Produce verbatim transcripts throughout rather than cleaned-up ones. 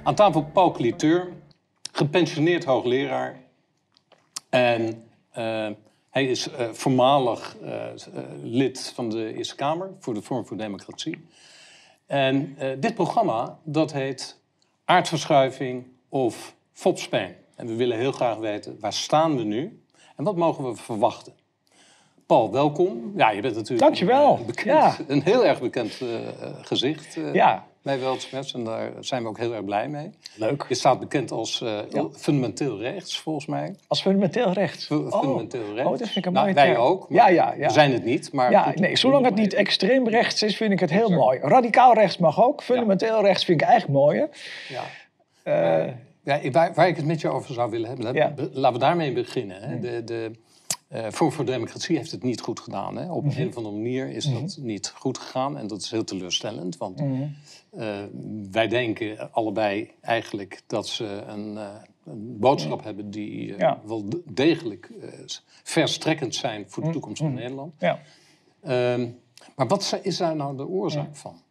Aan tafel Paul Cliteur, gepensioneerd hoogleraar. En uh, hij is uh, voormalig uh, uh, lid van de Eerste Kamer voor de Forum voor Democratie. En uh, dit programma, dat heet Aardverschuiving of Fopspijn. En we willen heel graag weten, waar staan we nu en wat mogen we verwachten? Paul, welkom. Ja, je bent natuurlijk Dankjewel. Een, bekend, ja. een heel erg bekend uh, gezicht uh, ja. bij Weltschmerz. En daar zijn we ook heel erg blij mee. Leuk. Je staat bekend als uh, ja. fundamenteel rechts, volgens mij. Als fundamenteel rechts? F fundamenteel rechts. Oh, dat vind ik een nou, mooie Wij term. ook, ja, ja, ja. we zijn het niet. Maar ja, goed, nee, zolang het niet extreem rechts is, vind ik het heel mooi. Radicaal rechts mag ook. Fundamenteel ja. rechts vind ik eigenlijk mooier. Ja. Uh, uh, ja, waar, waar ik het met je over zou willen hebben, ja. laten we daarmee beginnen. Hè. De, de, Uh, Forum voor Democratie heeft het niet goed gedaan. Hè? Op mm-hmm. een of andere manier is mm-hmm. dat niet goed gegaan. En dat is heel teleurstellend. Want mm-hmm. uh, wij denken allebei eigenlijk dat ze een, uh, een boodschap mm-hmm. hebben... die uh, ja. wel degelijk uh, verstrekkend zijn voor de toekomst mm-hmm. van Nederland. Ja. Uh, maar wat is daar nou de oorzaak ja. van?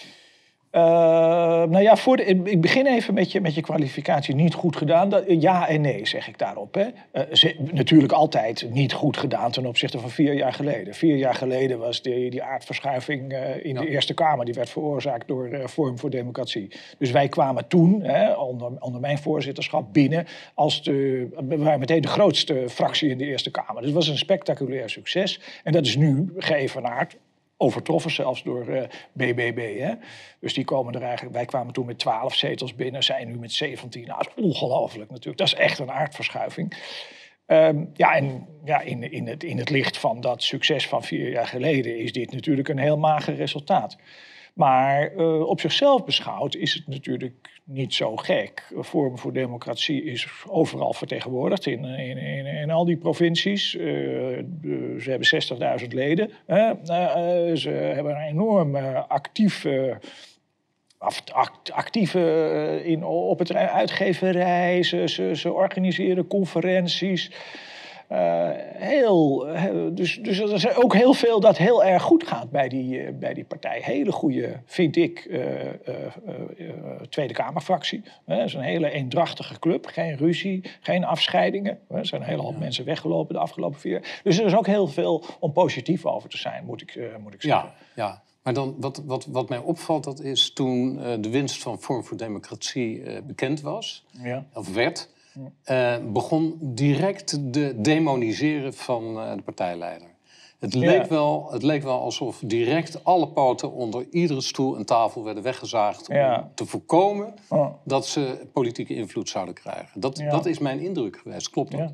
Uh, nou ja, voor de, ik begin even met je, met je kwalificatie niet goed gedaan. Dat, ja en nee, zeg ik daarop. Hè. Uh, ze, natuurlijk altijd niet goed gedaan ten opzichte van vier jaar geleden. Vier jaar geleden was die, die aardverschuiving uh, in ja. de Eerste Kamer... die werd veroorzaakt door uh, Forum voor Democratie. Dus wij kwamen toen, hè, onder, onder mijn voorzitterschap, binnen... als de, we waren meteen de grootste fractie in de Eerste Kamer. Dus het was een spectaculair succes. En dat is nu geëvenaard... overtroffen zelfs door uh, B B B. Hè? Dus die komen er eigenlijk... Wij kwamen toen met twaalf zetels binnen, zijn nu met zeventien. Nou, dat is ongelooflijk natuurlijk. Dat is echt een aardverschuiving. Um, ja, en ja, in, in, het, in het licht van dat succes van vier jaar geleden... is dit natuurlijk een heel mager resultaat. Maar uh, op zichzelf beschouwd is het natuurlijk niet zo gek. Forum voor Democratie is overal vertegenwoordigd in, in, in, in al die provincies. Uh, de, ze hebben zestigduizend leden. Uh, uh, ze hebben een enorm uh, actief... Uh, actief uh, in, op het uitgeverij. Ze, ze, ze organiseren conferenties... Uh, heel, uh, dus, dus er is ook heel veel dat heel erg goed gaat bij die, uh, bij die partij. Hele goede, vind ik, uh, uh, uh, Tweede Kamerfractie. Uh, het is een hele eendrachtige club. Geen ruzie, geen afscheidingen. Uh, er zijn een hele hoop ja. mensen weggelopen de afgelopen vier jaar. Dus er is ook heel veel om positief over te zijn, moet ik, uh, moet ik zeggen. Ja, ja. Maar dan, wat, wat, wat mij opvalt, dat is toen uh, de winst van Forum voor Democratie uh, bekend was, ja. of werd... Uh, begon direct de demoniseren van uh, de partijleider. Het leek, ja. wel, het leek wel alsof direct alle poten onder iedere stoel en tafel werden weggezaagd... om ja. te voorkomen oh. dat ze politieke invloed zouden krijgen. Dat, ja. dat is mijn indruk geweest. Klopt dat? Ja.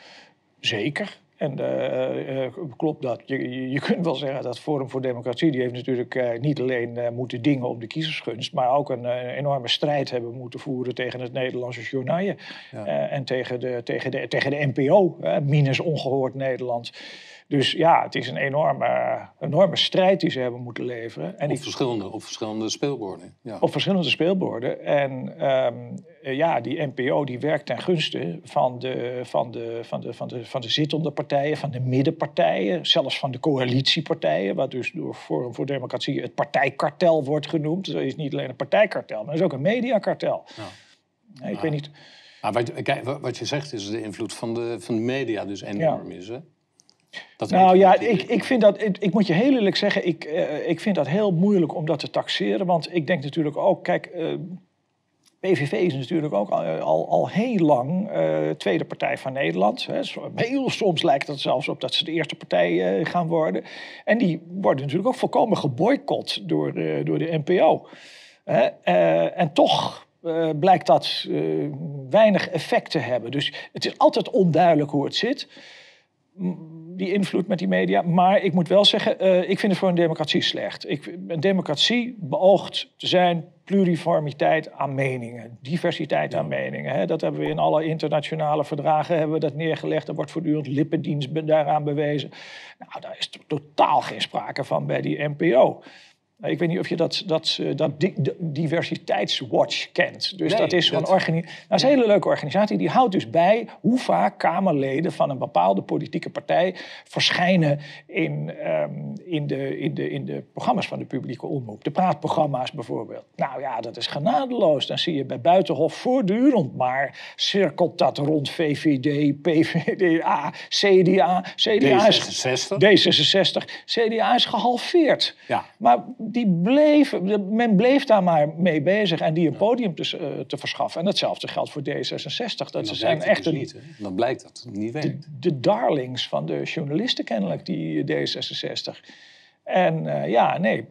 Zeker. En uh, uh, klopt dat. Je, je kunt wel zeggen dat Forum voor Democratie... die heeft natuurlijk uh, niet alleen uh, moeten dingen op de kiezersgunst... maar ook een, uh, enorme strijd hebben moeten voeren tegen het Nederlandse journaille. Ja. Uh, en tegen de, tegen, de, tegen de N P O, uh, minus Ongehoord Nederland. Dus ja, het is een enorme, enorme strijd die ze hebben moeten leveren. En op, die, verschillende, op verschillende speelborden. Ja. Op verschillende speelborden. En um, ja, die N P O die werkt ten gunste van de, van, de, van, de, van, de, van de zittende partijen, van de middenpartijen, zelfs van de coalitiepartijen, wat dus door Forum voor Democratie het partijkartel wordt genoemd. Dat is niet alleen een partijkartel, maar het is ook een mediakartel. Ja. Nee, ik ja. weet niet. Maar wat, kijk, wat je zegt is de invloed van de, van de media dus enorm ja. is, hè? Dat nou ja, ik, ik vind dat, ik, ik moet je heel eerlijk zeggen, ik, uh, ik vind dat heel moeilijk om dat te taxeren. Want ik denk natuurlijk ook, kijk, uh, P V V is natuurlijk ook al, al, al heel lang uh, tweede partij van Nederland. Hè. Heel soms lijkt het zelfs op dat ze de eerste partij uh, gaan worden. En die worden natuurlijk ook volkomen geboycott door, uh, door de N P O. Uh, uh, en toch... Uh, blijkt dat uh, weinig effect te hebben. Dus het is altijd onduidelijk hoe het zit... die invloed met die media. Maar ik moet wel zeggen, uh, ik vind het voor een democratie slecht. Ik, een democratie beoogt te zijn pluriformiteit aan meningen. Diversiteit aan meningen. Hè. Dat hebben we in alle internationale verdragen hebben we dat neergelegd. Er wordt voortdurend lippendienst daaraan bewezen. Nou, daar is totaal geen sprake van bij die N P O. Ik weet niet of je dat, dat, dat di- diversiteitswatch kent. Dus nee, dat is zo'n dat... organisatie. Nou, dat is een hele leuke organisatie. Die houdt dus bij hoe vaak Kamerleden van een bepaalde politieke partij verschijnen in, um, in, de, in, de, in de programma's van de publieke omroep. De praatprogramma's bijvoorbeeld. Nou ja, dat is genadeloos. Dan zie je bij Buitenhof voortdurend maar cirkelt dat rond V V D, P V D A, C D A. C D A D zesenzestig. D zesenzestig. C D A is gehalveerd. Ja. Maar die bleven, men bleef daar maar mee bezig en die een podium te, uh, te verschaffen. En datzelfde geldt voor D zesenzestig. Dat zijn echt dus een, niet, dan blijkt dat het niet werkt. De, de darlings van de journalisten kennelijk, die D zesenzestig. En uh, ja, nee,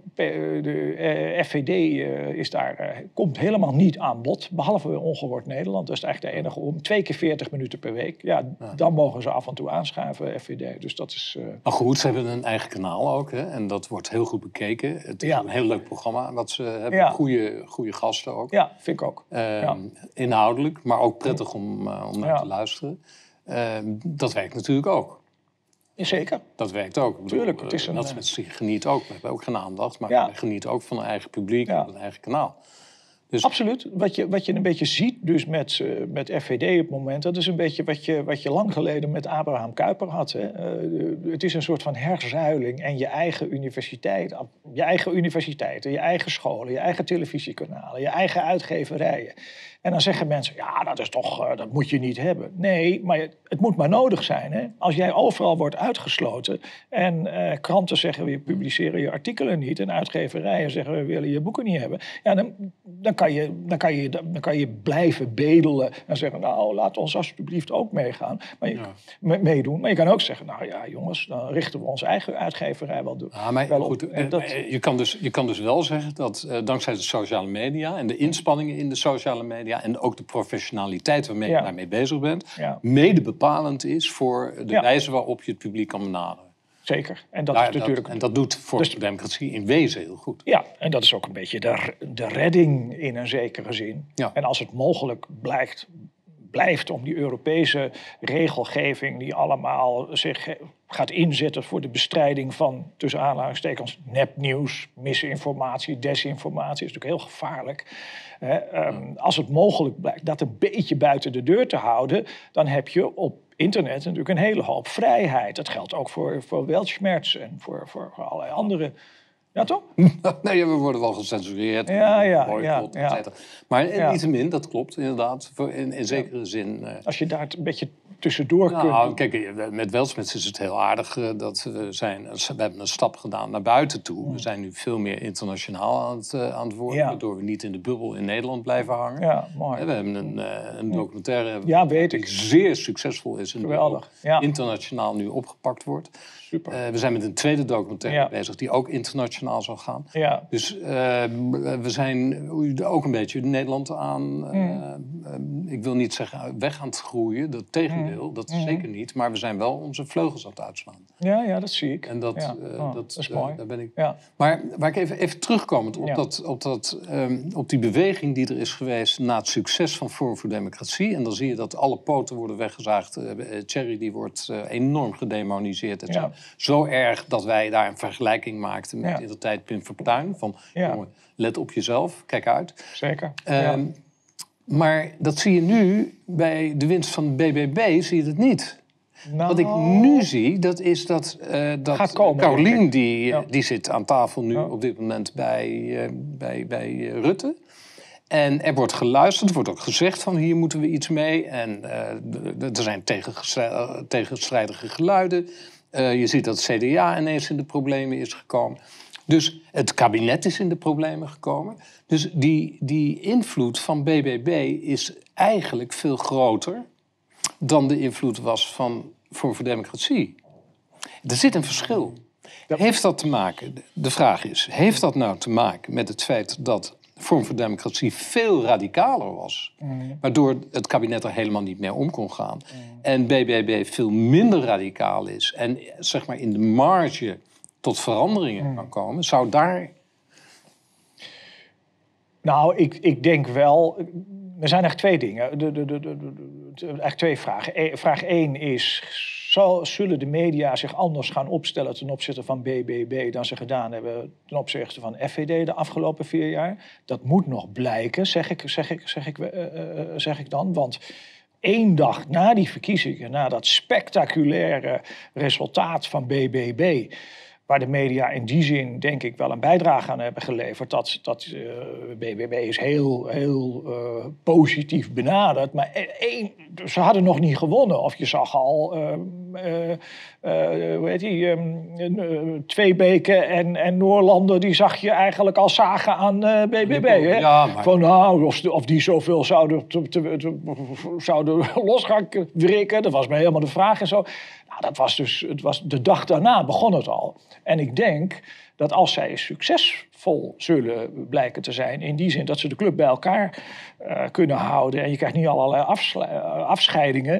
de uh, F V D uh, is daar, uh, komt helemaal niet aan bod. Behalve Ongehoord Nederland. Dat is eigenlijk de enige om. Twee keer veertig minuten per week. Ja, ja, dan mogen ze af en toe aanschuiven, F V D. Dus dat is... Uh... Maar goed, ze hebben een eigen kanaal ook. Hè? En dat wordt heel goed bekeken. Het is ja. een heel leuk programma wat ze hebben. Ja. Goeie, goede gasten ook. Ja, vind ik ook. Uh, ja. Inhoudelijk, maar ook prettig om, uh, om naar ja. te luisteren. Uh, dat werkt natuurlijk ook. Zeker. Dat werkt ook. Tuurlijk. Het is een, dat uh... geniet ook. We hebben ook geen aandacht, maar ja. we genieten ook van een eigen publiek en ja. een eigen kanaal. Dus... Absoluut. Wat je, wat je een beetje ziet dus met, uh, met F V D op het moment... dat is een beetje wat je, wat je lang geleden met Abraham Kuyper had. Hè. Uh, het is een soort van herzuiling en je eigen universiteit... je eigen universiteiten, je eigen scholen, je eigen televisiekanalen... je eigen uitgeverijen. En dan zeggen mensen, ja, dat is toch, uh, dat moet je niet hebben. Nee, maar het moet maar nodig zijn. Hè? Als jij overal wordt uitgesloten en uh, kranten zeggen, we publiceren je artikelen niet... en uitgeverijen zeggen, we willen je boeken niet hebben... Ja, dan, dan, kan je, dan, kan je, dan kan je blijven bedelen en zeggen, nou, laat ons alsjeblieft ook meegaan. Maar je, ja. meedoen. Maar je kan ook zeggen, nou ja, jongens, dan richten we onze eigen uitgeverij wel, do- ja, maar, wel op. Goed, en dat... je, kan dus, je kan dus wel zeggen dat uh, dankzij de sociale media en de inspanningen in de sociale media... en ook de professionaliteit waarmee ja. je daarmee bezig bent... Ja. mede bepalend is voor de ja. wijze waarop je het publiek kan benaderen. Zeker. En dat, Daar, is natuurlijk... dat, en dat doet voor dus, de democratie in wezen heel goed. Ja, en dat is ook een beetje de, de redding in een zekere zin. Ja. En als het mogelijk blijkt, blijft om die Europese regelgeving... die allemaal zich gaat inzetten voor de bestrijding van... tussen aanhalingstekens nepnieuws, misinformatie, desinformatie... is natuurlijk heel gevaarlijk... He, um, als het mogelijk blijkt dat een beetje buiten de deur te houden... dan heb je op internet natuurlijk een hele hoop vrijheid. Dat geldt ook voor, voor Weltschmerz en voor, voor allerlei andere... Ja, toch? Nee, we worden wel gecensureerd. Ja, ja, boycott, ja, ja. Maar ja. niettemin, dat klopt inderdaad. In, in zekere ja. zin... Uh... Als je daar een beetje tussendoor nou, kunt... Kijk, met Weltschmerz is het heel aardig uh, dat we zijn... We hebben een stap gedaan naar buiten toe. Mm. We zijn nu veel meer internationaal aan het, uh, aan het worden... Ja. waardoor we niet in de bubbel in Nederland blijven hangen. Ja, mooi. We hebben een, uh, een documentaire... Ja, weet ik. Die zeer succesvol is. En geweldig. Ja. internationaal nu opgepakt wordt. Super. Uh, we zijn met een tweede documentaire ja. bezig... die ook internationaal zal gaan. Ja. Dus uh, we zijn ook een beetje Nederland aan... Uh, mm. uh, ik wil niet zeggen weg aan het groeien. Dat tegendeel, mm. dat mm. zeker niet. Maar we zijn wel onze vleugels aan het uitslaan. Ja, ja, dat zie ik. En dat, ja. uh, oh, dat, dat is uh, mooi. Daar ben ik... Ja. Maar waar ik even, even terugkomend op, ja. dat, op, dat, um, op die beweging die er is geweest... na het succes van Forum voor Democratie. En dan zie je dat alle poten worden weggezaagd. Uh, Thierry die wordt uh, enorm gedemoniseerd. Et ja. Zo erg dat wij daar een vergelijking maakten met ja. in de tijd Pim Fortuyn. Van, ja. jongen, let op jezelf, kijk uit. Zeker. Um, ja. Maar dat zie je nu, bij de winst van de B B B zie je het niet. Nou, wat ik nu zie, dat is dat, uh, dat komen, Carolien, die, ja. die zit aan tafel nu ja. op dit moment bij, uh, bij, bij uh, Rutte. En er wordt geluisterd, er wordt ook gezegd van hier moeten we iets mee. En uh, er zijn tegenstrijdige geluiden. Uh, je ziet dat het C D A ineens in de problemen is gekomen. Dus het kabinet is in de problemen gekomen. Dus die, die invloed van B B B is eigenlijk veel groter... dan de invloed was van Forum voor Democratie. Er zit een verschil. Heeft dat te maken, de vraag is... heeft dat nou te maken met het feit dat Forum voor Democratie veel radicaler was... Mm. waardoor het kabinet er helemaal niet meer om kon gaan... Mm. en B B B veel minder radicaal is... en zeg maar in de marge tot veranderingen mm. kan komen... zou daar... Nou, ik, ik denk wel... Er zijn eigenlijk twee dingen. De, de, de, de, de, eigenlijk twee vragen. E, vraag één is... zal, zullen de media zich anders gaan opstellen ten opzichte van B B B dan ze gedaan hebben ten opzichte van F V D de afgelopen vier jaar. Dat moet nog blijken, zeg ik, zeg ik, zeg ik, uh, uh, zeg ik dan. Want één dag na die verkiezingen, na dat spectaculaire resultaat van B B B, waar de media in die zin, denk ik, wel een bijdrage aan hebben geleverd. Dat, dat uh, B B B is heel, heel uh, positief benaderd. Maar één, ze hadden nog niet gewonnen. Of je zag al, uh, uh, uh, hoe heet die, um, uh, Tweebeke en, en Noorlander, die zag je eigenlijk al zagen aan uh, B B B. Hè? Ja, maar... Van nou, of, of die zoveel zouden, te, te, te, zouden los gaan wrikken. Dat was mij helemaal de vraag en zo. Nou, dat was dus, het was de dag daarna begon het al. En ik denk dat als zij succesvol zullen blijken te zijn, in die zin dat ze de club bij elkaar uh, kunnen houden en je krijgt niet allerlei afscheidingen,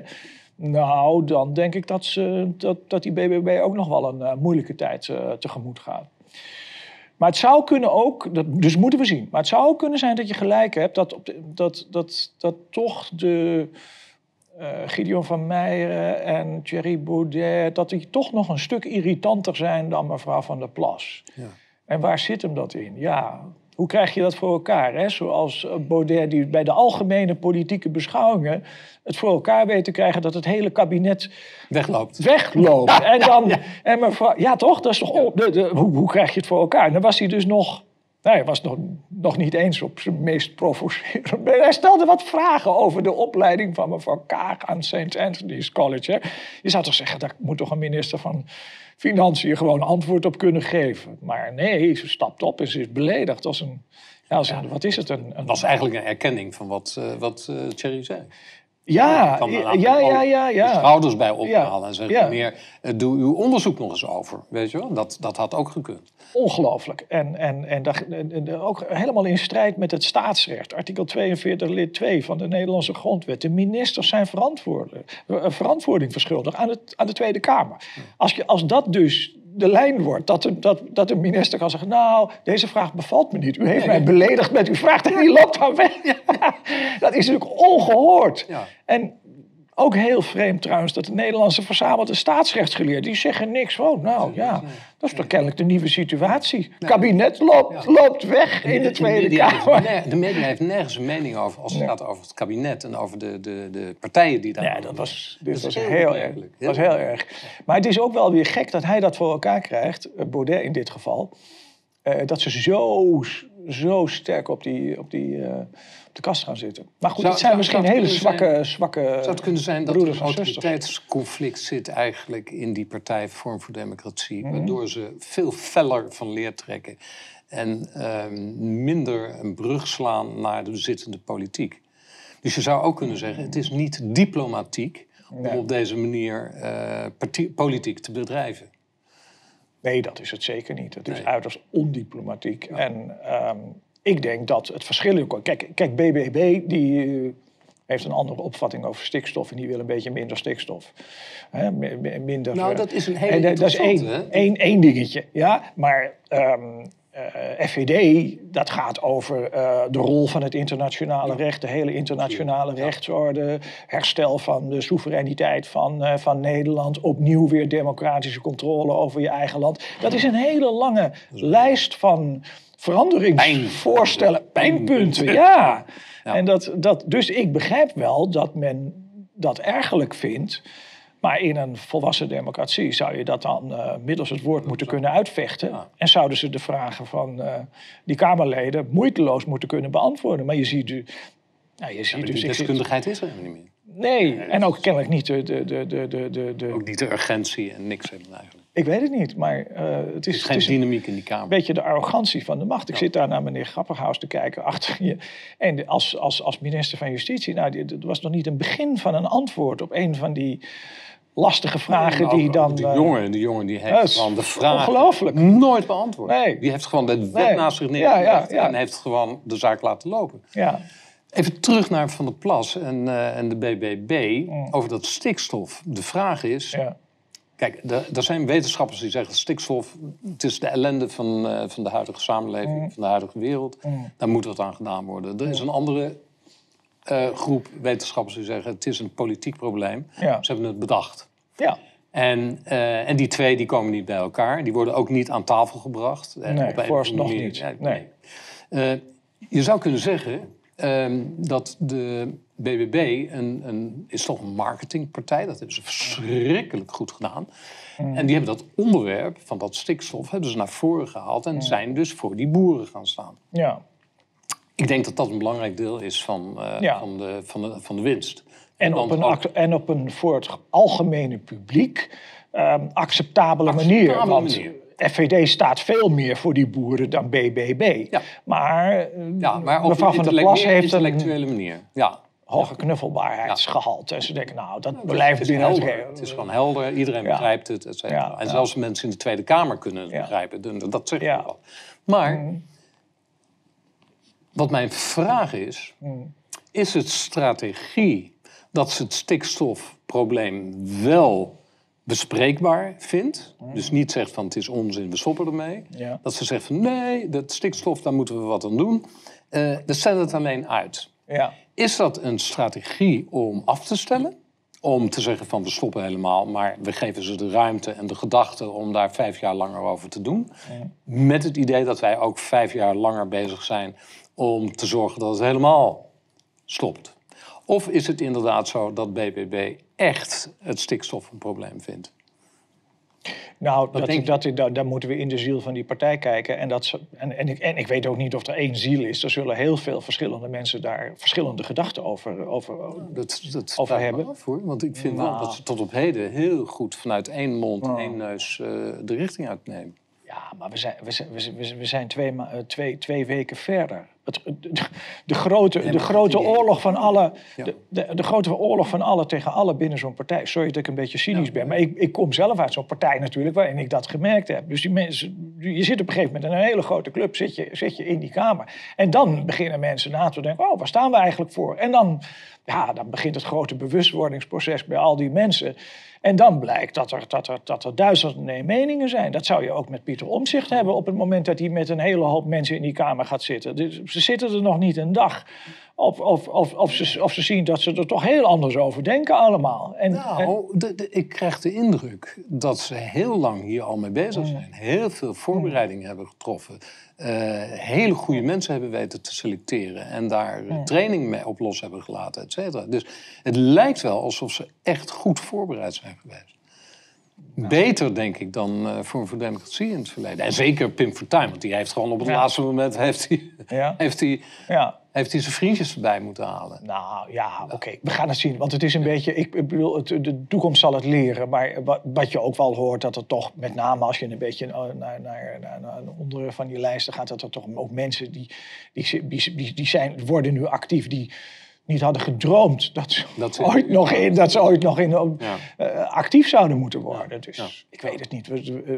nou, dan denk ik dat, ze, dat, dat die B B B ook nog wel een uh, moeilijke tijd uh, tegemoet gaat. Maar het zou kunnen ook, dat, dus moeten we zien, maar het zou ook kunnen zijn dat je gelijk hebt dat, op de, dat, dat, dat toch de... Uh, Gideon van Meijeren en Thierry Baudet, dat die toch nog een stuk irritanter zijn dan mevrouw Van der Plas. Ja. En waar zit hem dat in? Ja, hoe krijg je dat voor elkaar? Hè? Zoals Baudet, die bij de algemene politieke beschouwingen het voor elkaar weet te krijgen dat het hele kabinet wegloopt. wegloopt. Ja, en dan, ja. En mevrouw, ja toch, dat is toch, oh, de, de, hoe, hoe krijg je het voor elkaar? En dan was hij dus nog... Nou, hij was nog, nog niet eens op zijn meest provocerende. Hij stelde wat vragen over de opleiding van mevrouw Kaag aan Saint Anthony's College. Hè. Je zou toch zeggen, daar moet toch een minister van Financiën gewoon antwoord op kunnen geven. Maar nee, ze stapt op en ze is beledigd als een... Ja, als een ja, wat is het? Een, een, was eigenlijk een erkenning van wat, uh, wat uh, Thierry zei. Ja, ja, ja, ja, ja, ja. De schouders bij ophalen ja, en zeggen ja. meer, uh, doe uw onderzoek nog eens over. Weet je wel? Dat, dat had ook gekund. Ongelooflijk. En, en, en, dat, en ook helemaal in strijd met het staatsrecht. Artikel tweeënveertig lid twee van de Nederlandse grondwet. De ministers zijn verantwoording verschuldigd aan, het, aan de Tweede Kamer. Als, je, als dat dus de lijn wordt, dat de, dat, dat de minister kan zeggen, nou, deze vraag bevalt me niet. U heeft ja, mij ja. beledigd met uw vraag en die loopt dan weg. Ja. Dat is natuurlijk ongehoord. Ja. En ook heel vreemd trouwens dat de Nederlandse verzamelde staatsrechtsgeleerden, die zeggen niks van, nou ja, dat is toch kennelijk de nieuwe situatie. Het kabinet loopt, ja. loopt weg in de, de Tweede de Kamer. Heeft, de media heeft nergens een mening over als het ja. gaat over het kabinet en over de, de, de partijen die daar... Ja, dat was, dit dat was heel, heel, erg, heel, was heel erg. Maar het is ook wel weer gek dat hij dat voor elkaar krijgt, Baudet in dit geval, uh, dat ze zo, zo sterk op die... Op die uh, de kast gaan zitten. Maar goed, zou, het zijn zou, misschien hele zwakke, zijn, zwakke Zou het kunnen zijn dat er een autoriteitsconflict zit eigenlijk in die partij Vorm voor Democratie, mm-hmm. waardoor ze veel feller van leer trekken en uh, minder een brug slaan naar de zittende politiek. Dus je zou ook kunnen zeggen, het is niet diplomatiek nee. om op deze manier uh, partie, politiek te bedrijven. Nee, dat is het zeker niet. Het is nee. uiterst ondiplomatiek. Ja. En um, ik denk dat het verschil... Kijk, kijk B B B die uh, heeft een andere opvatting over stikstof en die wil een beetje minder stikstof. Hè, minder, nou, dat is een hele en, Dat is één, één, één dingetje. Ja, maar um, uh, F V D, dat gaat over uh, de rol van het internationale ja. recht, de hele internationale ja. rechtsorde, herstel van de soevereiniteit van, uh, van Nederland, opnieuw weer democratische controle over je eigen land. Dat is een hele lange lijst van veranderingsvoorstellen, pijnpunten, ja. ja. En dat, dat, dus ik begrijp wel dat men dat ergerlijk vindt. Maar in een volwassen democratie zou je dat dan uh, middels het woord moeten kunnen uitvechten. Ja. En zouden ze de vragen van uh, die Kamerleden moeiteloos moeten kunnen beantwoorden. Maar je ziet, u, nou, je ziet ja, dus... Die deskundigheid is er niet meer. Nee, nee en ook kennelijk niet de, de, de, de, de, de... Ook niet de urgentie en niks hebben eigenlijk. Ik weet het niet, maar uh, het is... Er is geen het is dynamiek in die Kamer. Een beetje de arrogantie van de macht. Ik ja. zit daar naar meneer Grapperhaus te kijken achter je. En als, als, als minister van Justitie, nou, het was nog niet een begin van een antwoord op een van die lastige vragen nee, die dan... Die jongen, die jongen die heeft gewoon de vraag ongelooflijk. nooit beantwoord. Nee. Die heeft gewoon de wet nee. naast zich neergelegd ja, ja, ja. en heeft gewoon de zaak laten lopen. Ja. Even terug naar Van der Plas en, uh, en de B B B mm. over dat stikstof. De vraag is... Ja. Kijk, er zijn wetenschappers die zeggen stikstof, het is de ellende van, uh, van de huidige samenleving, mm. van de huidige wereld. Mm. Daar moet wat aan gedaan worden. Er is een andere uh, groep wetenschappers die zeggen het is een politiek probleem. Ja. Ze hebben het bedacht. Ja. En, uh, en die twee die komen niet bij elkaar. Die worden ook niet aan tafel gebracht. Nee, vooralsnog niet. Ja, nee. nee. Uh, je zou kunnen zeggen uh, dat de B B B een, een, is toch een marketingpartij. Dat hebben ze verschrikkelijk goed gedaan. Mm. En die hebben dat onderwerp van dat stikstof hebben ze naar voren gehaald. En mm. zijn dus voor die boeren gaan staan. Ja. Ik denk dat dat een belangrijk deel is van, uh, ja. van, de, van, de, van de winst. En op, een, ook... en op een voor het algemene publiek um, acceptabele, acceptabele manier. Want manier. F V D staat veel meer voor die boeren dan B B B. Ja. Maar, ja, maar op mevrouw van der Plas heeft intellectuele manier. Ja. Hoge knuffelbaarheidsgehalte. Ja. En ze denken, nou, dat ja, blijft het binnen het Het is gewoon helder, iedereen ja. begrijpt het. Et cetera. Ja. En zelfs ja. mensen in de Tweede Kamer kunnen het ja. begrijpen. Dat zeg ik ja. wel. Maar, mm. wat mijn vraag is... Mm. Is het strategie dat ze het stikstofprobleem wel bespreekbaar vindt? Mm. Dus niet zegt van het is onzin, we stoppen ermee. Ja. Dat ze zegt van nee, dat stikstof, daar moeten we wat aan doen. Uh, we stellen het alleen uit. Ja. Is dat een strategie om af te stellen? Om te zeggen van we stoppen helemaal, maar we geven ze de ruimte en de gedachte om daar vijf jaar langer over te doen. Ja. Met het idee dat wij ook vijf jaar langer bezig zijn om te zorgen dat het helemaal stopt. Of is het inderdaad zo dat B B B echt het stikstof een probleem vindt? Nou, dat, dat, dat, dat, daar moeten we in de ziel van die partij kijken. En, dat, en, en, ik, en ik weet ook niet of er één ziel is. Er zullen heel veel verschillende mensen daar verschillende gedachten over, over, dat, dat over hebben. Af, hoor. Want ik vind nou. wel dat ze tot op heden heel goed vanuit één mond en oh. één neus uh, de richting uitnemen. Ja, maar we zijn, we zijn, we we zijn twee, twee, twee weken verder. Het, de, de, grote, de grote oorlog van alle, ja. de, de, de grote oorlog van alle tegen alle binnen zo'n partij. Sorry dat ik een beetje cynisch ja. ben, maar ik, ik kom zelf uit zo'n partij natuurlijk waarin ik dat gemerkt heb. Dus die mensen, je zit op een gegeven moment in een hele grote club, zit je, zit je in die kamer. En dan beginnen mensen na te denken, oh, waar staan we eigenlijk voor? En dan, ja, dan begint het grote bewustwordingsproces bij al die mensen. En dan blijkt dat er, dat er, dat er duizenden meningen zijn. Dat zou je ook met Pieter Omtzigt hebben op het moment dat hij met een hele hoop mensen in die kamer gaat zitten. Dus ze zitten er nog niet een dag. Of, of, of, of, ze, of ze zien dat ze er toch heel anders over denken allemaal. En, nou, en... De, de, ik krijg de indruk dat ze heel lang hier al mee bezig zijn. Heel veel voorbereidingen mm. hebben getroffen. Uh, hele goede mensen hebben weten te selecteren. En daar mm. training mee op los hebben gelaten, et cetera. Dus het lijkt wel alsof ze echt goed voorbereid zijn geweest. Nou, beter, denk ik, dan uh, Forum voor Democratie in het verleden. En zeker Pim Fortuyn, want die heeft gewoon op het ja. laatste moment... heeft hij, ja. heeft hij, ja. heeft hij zijn vriendjes erbij moeten halen. Nou ja, oké, okay. we gaan het zien. Want het is een ja. beetje... Ik bedoel, het, de toekomst zal het leren. Maar wat, wat je ook wel hoort, dat er toch... met name als je een beetje naar, naar, naar, naar, naar onder van die lijsten gaat... dat er toch ook mensen die, die, die, die zijn, worden nu actief... die niet hadden gedroomd dat ze, dat ooit, nog in, dat ze ooit nog in, ja. uh, actief zouden moeten worden. Ja. Dus ja. ik weet het niet. We, we,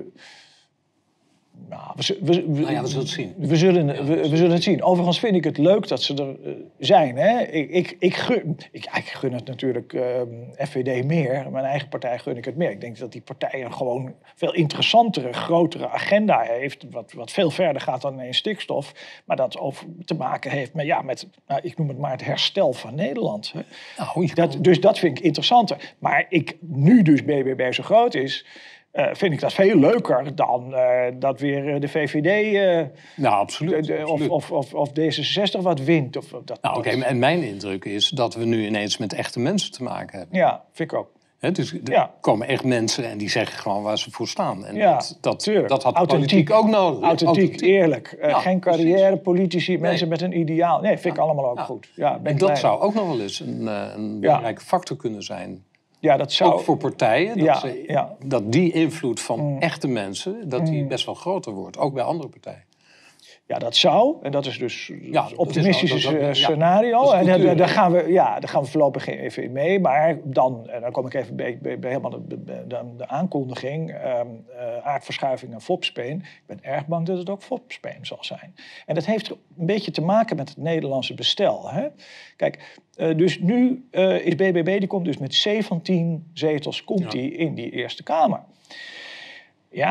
nou, we, we, we, nou ja, we zullen het zien. We zullen, ja, we, we zullen het zien. Overigens vind ik het leuk dat ze er uh, zijn. Hè? Ik, ik, ik, gun, ik, ik gun het natuurlijk uh, F V D meer. Mijn eigen partij gun ik het meer. Ik denk dat die partij een gewoon veel interessantere, grotere agenda heeft. Wat, wat veel verder gaat dan alleen stikstof. Maar dat over te maken heeft met, ja, met nou, ik noem het maar het herstel van Nederland. Hè? Nou, dat, dus dat vind ik interessanter. Maar ik, nu dus B B B zo groot is... Uh, vind ik dat veel leuker dan uh, dat weer de V V D uh, nou, absoluut, de, de, absoluut. Of, of, of D zesenzestig wat wint. Of, dat, nou, oké, okay, en mijn indruk is dat we nu ineens met echte mensen te maken hebben. Ja, vind ik ook. He, dus er ja. komen echt mensen en die zeggen gewoon waar ze voor staan. En ja, dat, dat, dat had de politiek ook nodig. Authentiek, Authentiek. eerlijk. Uh, ja, geen carrièrepolitici, nee. mensen met een ideaal. Nee, vind ik ja. allemaal ook ja. goed. Ja, ben en dat zou ook nog wel eens een, uh, een belangrijke ja. factor kunnen zijn. Ja, dat zou... Ook voor partijen, dat, ja, ze, ja. dat die invloed van mm. echte mensen... dat die mm. best wel groter wordt, ook bij andere partijen. Ja, dat zou, en dat is dus ja, het optimistische scenario. Ja, en daar, daar, gaan we, ja, daar gaan we voorlopig even in mee. Maar dan, en dan kom ik even bij, bij, bij helemaal de, de, de aankondiging... Um, uh, aardverschuiving en fopspeen. Ik ben erg bang dat het ook fopspeen zal zijn. En dat heeft een beetje te maken met het Nederlandse bestel. Hè? Kijk, uh, dus nu uh, is B B B, die komt dus met zeventien zetels komt ja. die in die Eerste Kamer. Ja...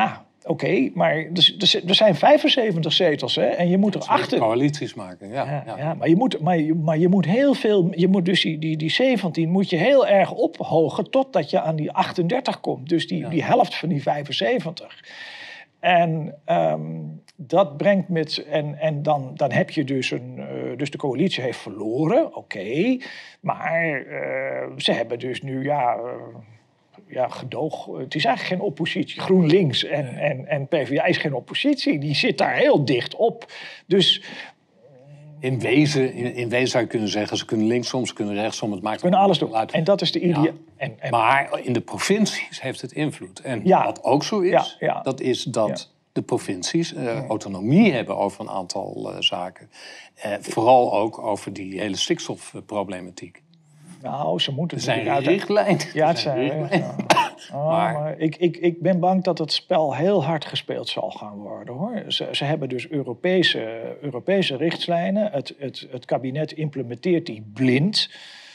Oké, okay, maar er, er zijn vijfenzeventig zetels, hè, en je moet er achter... coalities maken, ja. ja, ja. ja maar, je moet, maar, je, maar je moet heel veel... Je moet dus die, die, die zeventien moet je heel erg ophogen totdat je aan die achtendertig komt. Dus die, ja. die helft van die vijfenzeventig. En um, dat brengt met... En, en dan, dan heb je dus een... Uh, dus de coalitie heeft verloren, oké. Okay, maar uh, ze hebben dus nu, ja... Uh, Ja, gedoog. Het is eigenlijk geen oppositie. GroenLinks en, en, en P v d A is geen oppositie. Die zit daar heel dicht op. Dus... In wezen, in, in wezen zou je kunnen zeggen... ze kunnen linksom, ze kunnen rechtsom. Het maakt ze kunnen alles doen. Uit. En dat is de idee. Ja. En, en... Maar in de provincies heeft het invloed. En ja. wat ook zo is, ja, ja. dat is dat... Ja. de provincies uh, ja. autonomie hebben over een aantal uh, zaken. Uh, vooral ook over die hele stikstofproblematiek. Nou, ze moeten... Er zijn uit... richtlijnen. Ja, het zijn richtlijnen. Oh, maar maar ik, ik, ik ben bang dat het spel heel hard gespeeld zal gaan worden, hoor. Ze, ze hebben dus Europese, Europese richtlijnen. Het, het, het kabinet implementeert die blind.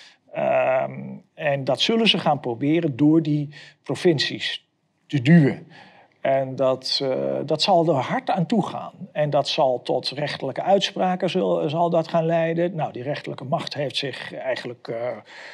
Um, en dat zullen ze gaan proberen door die provincies te duwen. En dat, uh, dat zal er hard aan toe gaan. En dat zal tot rechtelijke uitspraken zal, zal dat gaan leiden. Nou, die rechterlijke macht heeft zich eigenlijk uh,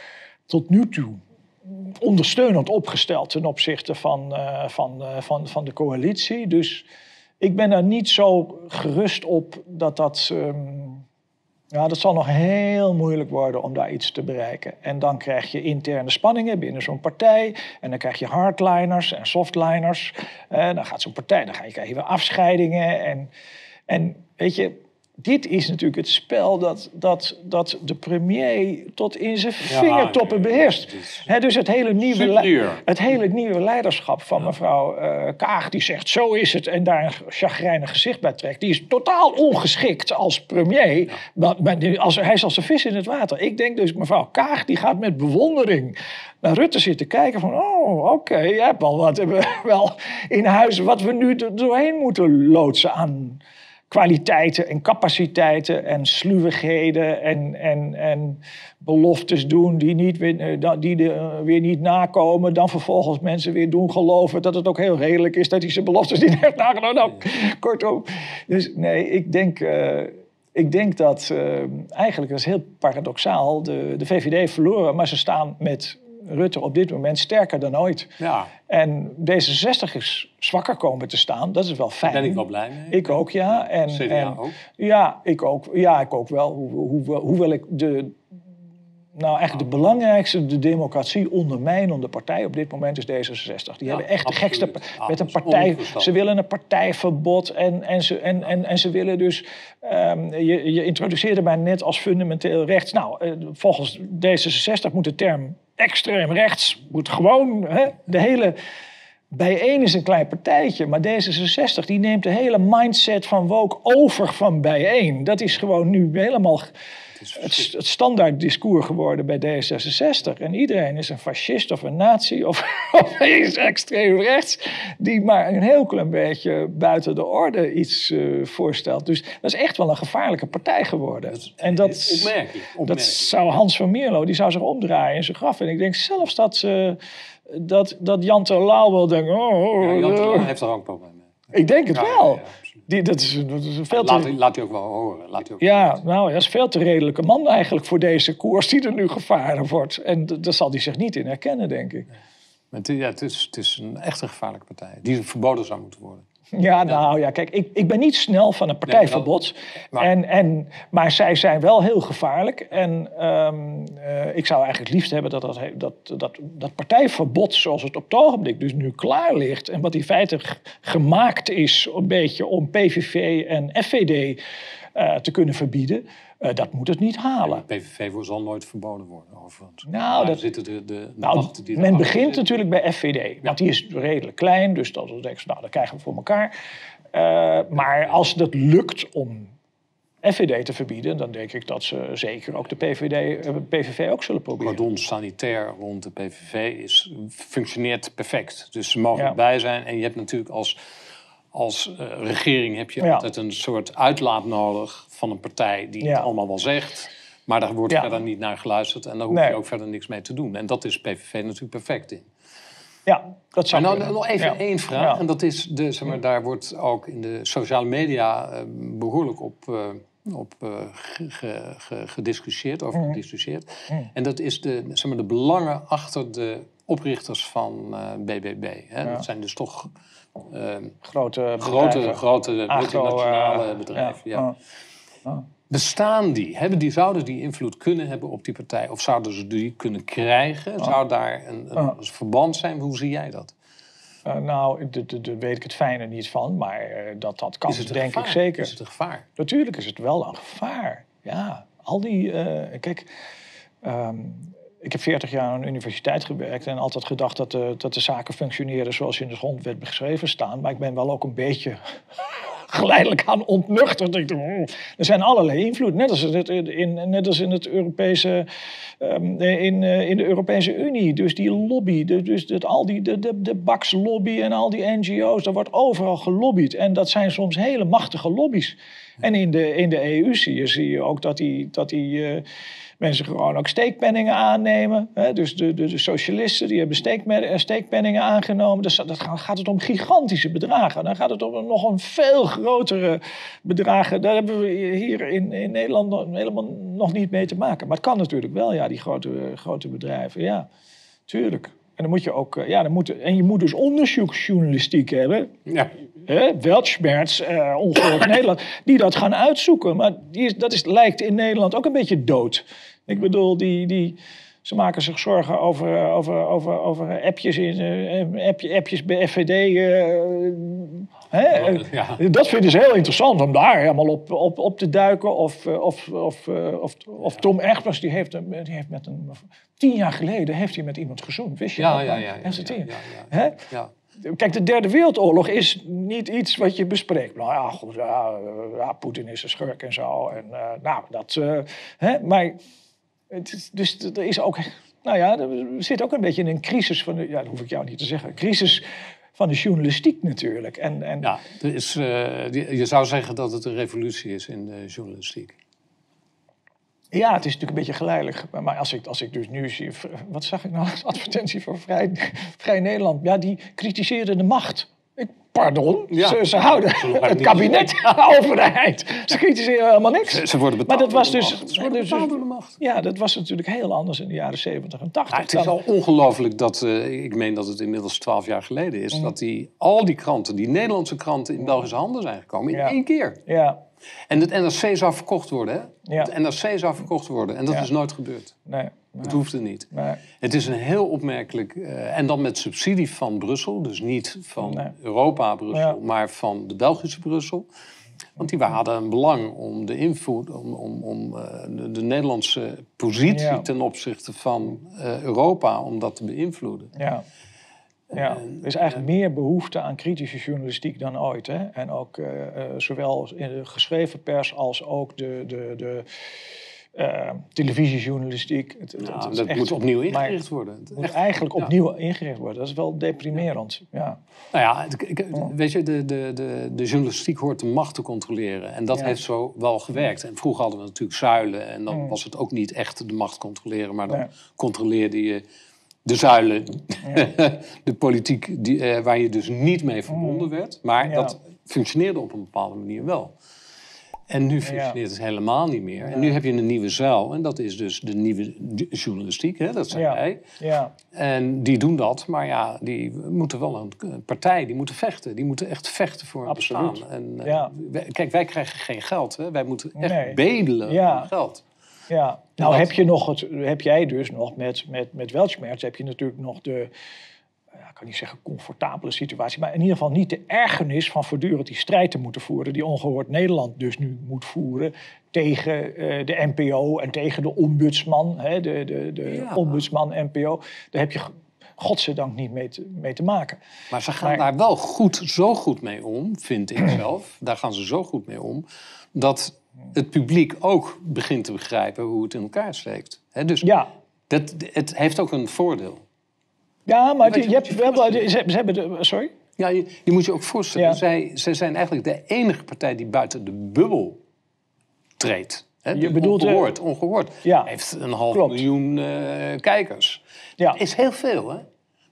tot nu toe ondersteunend opgesteld ten opzichte van, uh, van, uh, van, van de coalitie. Dus ik ben er niet zo gerust op dat dat... Um, ja, dat zal nog heel moeilijk worden om daar iets te bereiken. En dan krijg je interne spanningen binnen zo'n partij. En dan krijg je hardliners en softliners. En dan gaat zo'n partij, dan krijg je weer afscheidingen. En, en weet je, dit is natuurlijk het spel dat, dat, dat de premier tot in zijn vingertoppen ja, beheerst. Is... He, dus het hele, nieuwe, het hele nieuwe leiderschap van ja. mevrouw uh, Kaag, die zegt zo is het en daar een chagrijnig gezicht bij trekt, die is totaal ongeschikt als premier. Ja. Maar, maar als, hij is als een vis in het water. Ik denk dus mevrouw Kaag die gaat met bewondering naar Rutte zitten kijken van oh oké, okay, je hebt wel wat wel in huis wat we nu er doorheen moeten loodsen aan kwaliteiten en capaciteiten en sluwigheden en, en, en beloftes doen die, niet weer, die de, weer niet nakomen. Dan vervolgens mensen weer doen geloven dat het ook heel redelijk is dat hij zijn beloftes niet heeft nagenomen. Nou, kortom. Dus nee, ik denk, uh, ik denk dat uh, eigenlijk, dat is heel paradoxaal, de, de V V D heeft verloren, maar ze staan met Rutte op dit moment sterker dan ooit. Ja. En D zesenzestig is zwakker komen te staan. Dat is wel fijn. Daar ben ik wel blij mee. Ik ook, ja. En, C D A en, ook? Ja, ik ook. Ja, ik ook wel. Hoe, hoe, hoewel ik de... Nou, eigenlijk de belangrijkste, de democratie ondermijnende partij op dit moment is D zesenzestig. Die ja, hebben echt absoluut. de gekste... Ah, met een partij, ze willen een partijverbod en, en, ze, en, en, en ze willen dus... Um, je, je introduceerde mij net als fundamenteel rechts. Nou, uh, volgens D zesenzestig moet de term extreem rechts... moet gewoon hè, de hele... Bijeen is een klein partijtje, maar D zesenzestig die neemt de hele mindset van woke over van Bijeen. Dat is gewoon nu helemaal... Het, het standaard discours geworden bij D zesenzestig. En iedereen is een fascist of een nazi of, of is extreem rechts... die maar een heel klein beetje buiten de orde iets uh, voorstelt. Dus dat is echt wel een gevaarlijke partij geworden. Dat is, en dat, opmerkelijk, opmerkelijk. dat zou Hans van Mierlo, die zou zich omdraaien in zijn graf. En ik denk zelfs dat, uh, dat, dat Jan Terlouw wel denkt... Oh, oh, ja, Jan Terlouw uh, heeft er ook problemen mee. Ik denk het ja, wel. Ja, ja, Die, dat is, dat is veel laat, te... laat hij ook wel horen. Laat hij ook ja, wel nou, dat is veel te redelijke man eigenlijk voor deze koers die er nu gevaren wordt. En d- daar zal hij zich niet in herkennen, denk ik. Maar het, ja, het, is, het is een echt een gevaarlijke partij. Die verboden zou moeten worden. Ja, nou ja, kijk, ik, ik ben niet snel van een partijverbod. Nee, maar... En, en, maar zij zijn wel heel gevaarlijk. En um, uh, ik zou eigenlijk liefst hebben dat dat, dat, dat dat partijverbod, zoals het op het ogenblik dus nu klaar ligt... en wat in feite g- gemaakt is een beetje om P V V en F V D uh, te kunnen verbieden... Uh, dat moet het niet halen. Ja, P V V zal nooit verboden worden, overigens. Nou, dat, zitten de, de, de nou, die men begint zitten. natuurlijk bij F V D. Ja. Want die is redelijk klein, dus dat we denken, nou, dat krijgen we voor elkaar. Uh, maar als het lukt om F V D te verbieden... dan denk ik dat ze zeker ook de P V D, uh, P V V ook zullen proberen. Het cordon sanitair rond de P V V is, functioneert perfect. Dus ze mogen ja. erbij zijn. En je hebt natuurlijk als... Als uh, regering heb je ja. altijd een soort uitlaat nodig van een partij die ja. het allemaal wel zegt. Maar daar wordt ja. verder niet naar geluisterd en daar hoef nee. je ook verder niks mee te doen. En dat is P V V natuurlijk perfect in. Ja, dat zou maar nou, nog even ja. één vraag. Ja. En dat is, de, zeg maar, daar wordt ook in de sociale media uh, behoorlijk op, uh, op uh, ge, ge, gediscussieerd, over mm. gediscussieerd. Mm. En dat is de, zeg maar, de belangen achter de oprichters van uh, B B B. Hè? Ja. Dat zijn dus toch uh, grote, grote, grote multinationale uh, bedrijven. Ja. Ja. Uh. Uh. Bestaan die? Hebben die? Zouden die invloed kunnen hebben op die partij? Of zouden ze die kunnen krijgen? Uh. Zou daar een, een uh. verband zijn? Hoe zie jij dat? Uh, nou, daar weet ik het fijne niet van, maar uh, dat, dat kan, denk gevaar? ik zeker. Is het een gevaar? Natuurlijk is het wel een gevaar, ja. Al die, uh, kijk, um, ik heb veertig jaar aan een universiteit gewerkt en altijd gedacht dat de, dat de zaken functioneren zoals in de grondwet beschreven staan. Maar ik ben wel ook een beetje geleidelijk aan ontnuchterd. Ik dacht, oh, er zijn allerlei invloeden, net als, het in, net als in, het Europese, um, in, uh, in de Europese Unie. Dus die lobby, de, dus dat, al die, de, de, de Bax-lobby en al die N G O's, daar wordt overal gelobbyd. En dat zijn soms hele machtige lobby's. En in de, in de E U zie je, zie je ook dat die, dat die uh, mensen gewoon ook steekpenningen aannemen. Hè? Dus de, de, de socialisten die hebben steekpen, steekpenningen aangenomen. Dus dat gaat het om gigantische bedragen. Dan gaat het om nog een veel grotere bedragen. Daar hebben we hier in, in Nederland nog, helemaal nog niet mee te maken. Maar het kan natuurlijk wel, ja, die grote, grote bedrijven. Ja, tuurlijk. En dan moet je ook, ja, dan moet, en je moet dus onderzoeksjournalistiek hebben. Ja. Weltschmerz, uh, Ongehoord Nederland, die dat gaan uitzoeken. Maar die is, dat is, lijkt in Nederland ook een beetje dood. Ik bedoel, die, die, ze maken zich zorgen over, over, over, over appjes, in, uh, app, appjes bij F V D. Uh, hè? Ja. Dat vinden ze heel interessant om daar helemaal op, op, op te duiken. Of, of, of, of, of Tom Egbers, die heeft, die heeft met een... Tien jaar geleden heeft hij met iemand gezoend, wist je ja, dat? Ja, ja, ja, ja, ja, ja, ja. Kijk, de Derde Wereldoorlog is niet iets wat je bespreekt. Nou ja, goed, ja, ja Poetin is een schurk en zo. En, uh, nou, dat, uh, hè, maar het is, dus er is ook, nou ja, er zit ook een beetje in een crisis van, de, ja, dat hoef ik jou niet te zeggen, crisis van de journalistiek natuurlijk. En, en ja, er is, uh, je zou zeggen dat het een revolutie is in de journalistiek. Ja, het is natuurlijk een beetje geleidelijk. Maar als ik, als ik dus nu zie... Wat zag ik nou als advertentie voor Vrij, Vrij Nederland? Ja, die kritiseerden de macht. Ik, pardon, ja. ze, ze houden het kabinet overheid. Ze kritiseren helemaal niks. Ze, ze worden betaald maar dat was door dus, de macht. Ze worden betaald door de macht. Ja, dat was natuurlijk heel anders in de jaren zeventig en tachtig. Ja, het is al ongelooflijk dat... Uh, ik meen dat het inmiddels twaalf jaar geleden is... Mm. dat die, al die kranten, die Nederlandse kranten... in Belgische handen zijn gekomen in ja. één keer. Ja. En het N R C zou verkocht worden, hè? Ja. Het N R C zou verkocht worden. En dat ja. is nooit gebeurd. Nee, nee. Het hoefde niet. Nee. Het is een heel opmerkelijk... Uh, en dan met subsidie van Brussel. Dus niet van nee. Europa Brussel, ja. maar van de Belgische Brussel. Want die hadden een belang om de invloed... om, om, om uh, de, de Nederlandse positie ja. ten opzichte van uh, Europa... om dat te beïnvloeden. Ja. Ja, er is eigenlijk meer behoefte aan kritische journalistiek dan ooit. Hè? En ook uh, uh, zowel in de geschreven pers als ook de, de, de uh, televisiejournalistiek. Het, ja, het, het dat echt, moet opnieuw ingericht worden. Het moet eigenlijk ja. opnieuw ingericht worden. Dat is wel deprimerend. Ja. Nou ja, weet je, de, de, de, de journalistiek hoort de macht te controleren. En dat ja. heeft zo wel gewerkt. En vroeger hadden we natuurlijk zuilen. En dan mm. was het ook niet echt de macht controleren. Maar dan nee. controleerde je... de zuilen, ja. de politiek die, eh, waar je dus niet mee verbonden werd. Maar ja. dat functioneerde op een bepaalde manier wel. En nu functioneert ja. het helemaal niet meer. Ja. En nu heb je een nieuwe zuil. En dat is dus de nieuwe journalistiek. Hè? Dat zijn ja. wij. Ja. En die doen dat. Maar ja, die moeten wel een partij. Die moeten vechten. Die moeten echt vechten voor een Absoluut. bestaan. En, uh, ja. wij, kijk, wij krijgen geen geld. Hè? Wij moeten echt nee. bedelen ja. om geld. Ja, nou heb, je nog het, heb jij dus nog met, met, met Weltschmerz heb je natuurlijk nog de, ja, ik kan niet zeggen comfortabele situatie, maar in ieder geval niet de ergernis van voortdurend die strijd te moeten voeren, die Ongehoord Nederland dus nu moet voeren tegen uh, de N P O en tegen de ombudsman, hè, de, de, de ja. ombudsman N P O. Daar heb je godzijdank niet mee te, mee te maken. Maar ze gaan maar, daar wel goed, zo goed mee om, vind ik zelf. Daar gaan ze zo goed mee om, dat het publiek ook begint te begrijpen hoe het in elkaar steekt. He, dus ja. dat, het heeft ook een voordeel. Ja, maar die, je, je hebt wel... Ze, ze hebben de, sorry? Ja, je, je moet je ook voorstellen. Ja. Zij, zij zijn eigenlijk de enige partij die buiten de bubbel treedt. He, je bedoelt... Ongehoord, ongehoord. Ja. Heeft een half Klopt. miljoen uh, kijkers. Ja. Dat is heel veel, hè?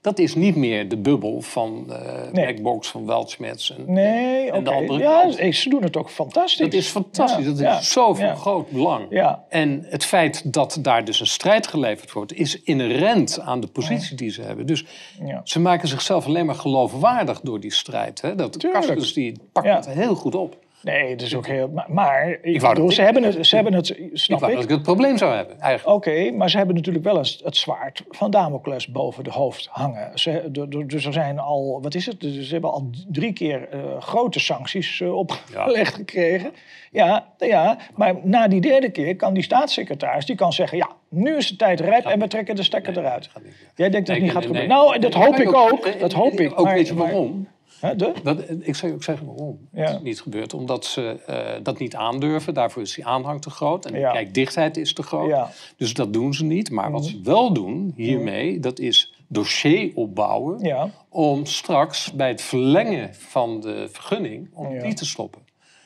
Dat is niet meer de bubbel van uh, nee. Blackbox, van Weltschmerz en, nee, en de okay. andere ja, kant. Ze doen het ook fantastisch. Dat is fantastisch. Ja, dat ja, is zo van ja. groot belang. Ja. En het feit dat daar dus een strijd geleverd wordt... is inherent aan de positie die ze hebben. Dus ja. ze maken zichzelf alleen maar geloofwaardig door die strijd. Hè? Dat Carstens die pakt ja. het heel goed op. Nee, dat is ook heel... Maar, maar ik ik bedoel, dat ze, ik, hebben het, ze hebben het... Snap ik wou ik. dat ik het probleem zou hebben, eigenlijk. Oké, okay, maar ze hebben natuurlijk wel eens het zwaard van Damocles boven de hoofd hangen. Ze, dus er zijn al... Wat is het? Ze hebben al drie keer uh, grote sancties uh, opgelegd ja. gekregen. Ja, ja, maar na die derde keer kan die staatssecretaris... die kan zeggen, ja, nu is de tijd rijp en we trekken de stekker nee, eruit. Nee, Jij denkt dat het niet gaat gebeuren? Nou, dat hoop ik ook. Dat hoop ik. Ook weet je waarom? He, de? Dat, ik zou ook zeggen waarom ja. het niet gebeurt. Omdat ze uh, dat niet aandurven. Daarvoor is die aanhang te groot. En de ja. kijkdichtheid is te groot. Ja. Dus dat doen ze niet. Maar wat ze wel doen hiermee... dat is dossier opbouwen... Ja. om straks bij het verlengen van de vergunning... om ja. die te stoppen.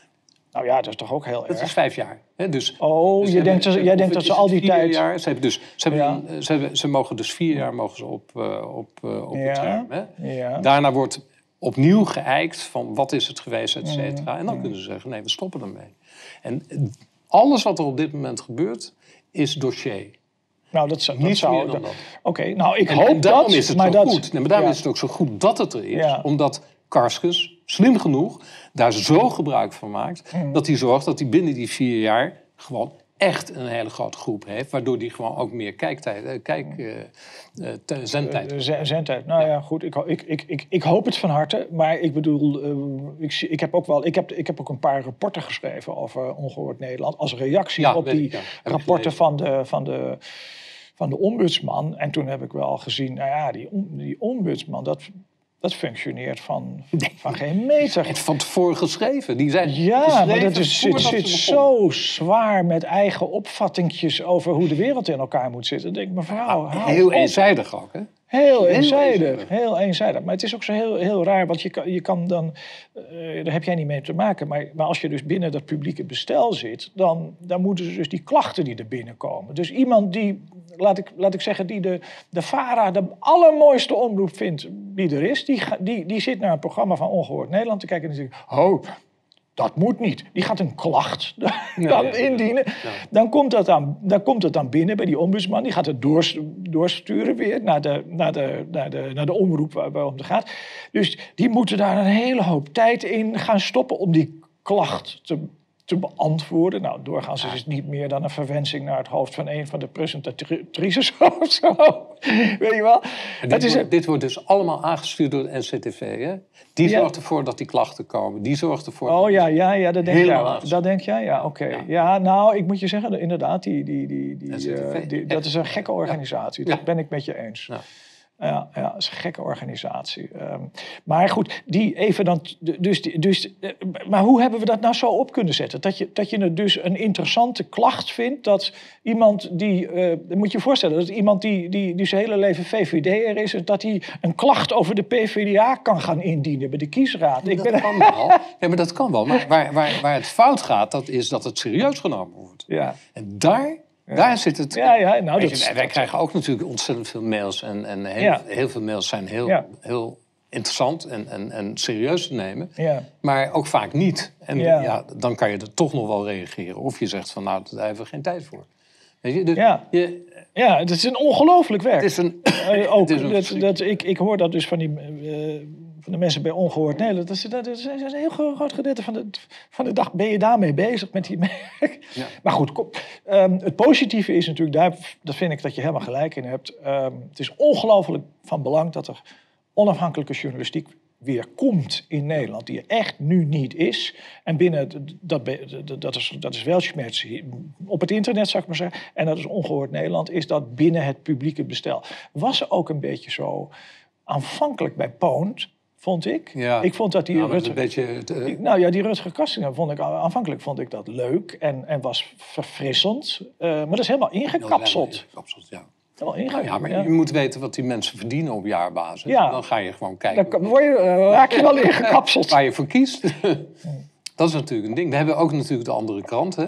Nou ja, dat is toch ook heel dat erg. Dat is vijf jaar. Hè? Dus, oh, dus je denkt, hebben, jij denkt dat ze al die tijd... Jaar, ze, hebben dus, ze, hebben ja. een, ze, hebben, ze mogen dus vier jaar mogen ze op, uh, op, uh, op ja. het term. Hè? Ja. Daarna wordt... opnieuw geëikt van wat is het geweest, et cetera. En dan kunnen ze zeggen, nee, we stoppen ermee. En alles wat er op dit moment gebeurt, is dossier. Nou, dat, dat Niet zou... meer dan dat. Oké, okay, nou, ik en, hoop en daarom dat... is het maar zo dat, goed. Nee, maar daarom ja. is het ook zo goed dat het er is. Ja. Omdat Carstens, slim genoeg, daar zo gebruik van maakt... Mm. dat hij zorgt dat hij binnen die vier jaar gewoon... echt een hele grote groep heeft... waardoor die gewoon ook meer kijktijd, kijk, uh, uh, zendtijd... Uh, zendtijd, nou ja, ja goed, ik, ik, ik, ik, ik hoop het van harte. Maar ik bedoel, uh, ik, ik, heb ook wel, ik, heb, ik heb ook een paar rapporten geschreven... over Ongehoord Nederland... als reactie ja, op die ik, ja. rapporten van de, van, de, van de ombudsman. En toen heb ik wel gezien, nou ja, die, die ombudsman... dat Dat functioneert van, nee. van geen meter. Het van tevoren geschreven. Die zijn ja, maar dat is, het zit zo zwaar met eigen opvattingjes over hoe de wereld in elkaar moet zitten. Dan denk ik, mevrouw, ah, heel op. eenzijdig ook, hè? Heel, heel eenzijdig, eenzijdig, heel eenzijdig. Maar het is ook zo heel, heel raar, want je kan, je kan dan... Uh, daar heb jij niet mee te maken, maar, maar als je dus binnen dat publieke bestel zit... Dan, dan moeten ze dus die klachten die er binnenkomen. Dus iemand die, laat ik, laat ik zeggen, die de, de VARA de allermooiste omroep vindt die er is... Die, die, die zit naar een programma van Ongehoord Nederland te kijken en die zegt... Oh, dat moet niet. Die gaat een klacht dan ja, ja, indienen. Ja. Dan, komt dat dan, dan komt het dan binnen bij die ombudsman. Die gaat het doorsturen weer naar de, naar de, naar de, naar de omroep waarom het gaat. Dus die moeten daar een hele hoop tijd in gaan stoppen om die klacht te, te beantwoorden. Nou, doorgaans is het niet meer dan een verwensing naar het hoofd van een van de presentatrices of zo. Weet je wel? Dit, het is wordt, dit wordt dus allemaal aangestuurd door de N C T V, hè? Die ja. zorgt ervoor dat die klachten komen. Die zorgt ervoor... Oh ja, ja, ja, dat denk jij. Dat denk jij, ja, oké. Okay. Ja. ja, nou, ik moet je zeggen, inderdaad, die, die, die, die, uh, die, dat is een gekke organisatie. Ja. Dat ben ik met je eens. Ja. Ja, ja, dat is een gekke organisatie. Um, maar goed, die even dan... Dus, dus, maar hoe hebben we dat nou zo op kunnen zetten? Dat je, dat je het dus een interessante klacht vindt... dat iemand die... Uh, moet je je voorstellen, dat iemand die, die, die zijn hele leven V V D'er is... dat hij een klacht over de P V D A kan gaan indienen bij de kiesraad. Dat Ik ben... kan wel. Ja, maar dat kan wel. Maar waar, waar, waar het fout gaat, dat is dat het serieus genomen wordt. Ja. En daar... Ja. Daar zit het. Ja, ja, nou, dat, je, wij dat krijgen ook natuurlijk ontzettend veel mails. En, en heel, ja. heel veel mails zijn heel, ja. heel interessant en, en, en serieus te nemen. Ja. Maar ook vaak niet. En ja. Ja, dan kan je er toch nog wel reageren. Of je zegt van nou, daar hebben we geen tijd voor. Weet je, dus ja. je, ja, het is een ongelooflijk werk. Het is een, uh, ook, het is een dat, dat, ik, ik hoor dat dus van die... Uh, van de mensen bij Ongehoord Nederland. Dat is, dat is een heel groot gedeelte van de, van de dag ben je daarmee bezig met die merk. Ja. Maar goed, kom, um, het positieve is natuurlijk, daar, dat vind ik dat je helemaal gelijk in hebt. Um, het is ongelooflijk van belang dat er onafhankelijke journalistiek weer komt in Nederland, die er echt nu niet is. En binnen, dat, dat is, dat is Weltschmerz op het internet, zou ik maar zeggen. En dat is Ongehoord Nederland, is dat binnen het publieke bestel. Was er ook een beetje zo aanvankelijk bij Poont, vond ik. Ja. Ik vond dat die nou, Rutger... Een beetje te... ik, nou ja, die Rutger Kastingen vond ik aanvankelijk vond ik dat leuk en, en was verfrissend. Uh, maar dat is helemaal ingekapseld. ingekapseld, ja. Helemaal ingekapseld. Ja, maar ja. je moet weten wat die mensen verdienen op jaarbasis. Ja. Dan ga je gewoon kijken. Dan word je, uh, raak je wel ingekapseld. Waar je voor kiest. Dat is natuurlijk een ding. We hebben ook natuurlijk de andere krant, hè?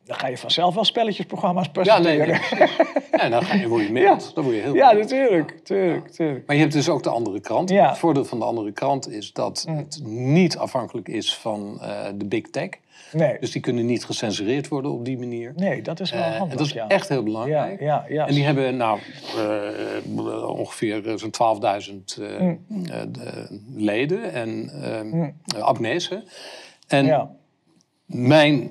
Dan ga je vanzelf wel spelletjesprogramma's presenteren. Ja, nee, nee, ja, dan ga je, word je mild. Ja. Dan word je heel ja, natuurlijk. Tuurlijk, tuurlijk. Maar je hebt dus ook de andere krant. Ja. Het voordeel van de andere krant is dat mm. het niet afhankelijk is van uh, de big tech. Nee. Dus die kunnen niet gecensureerd worden op die manier. Nee, dat is wel uh, handig. En dat is ja. echt heel belangrijk. Ja, ja, ja. En die hebben nou uh, ongeveer zo'n twaalfduizend uh, mm. uh, leden en uh, mm. abonnees. En ja. mijn...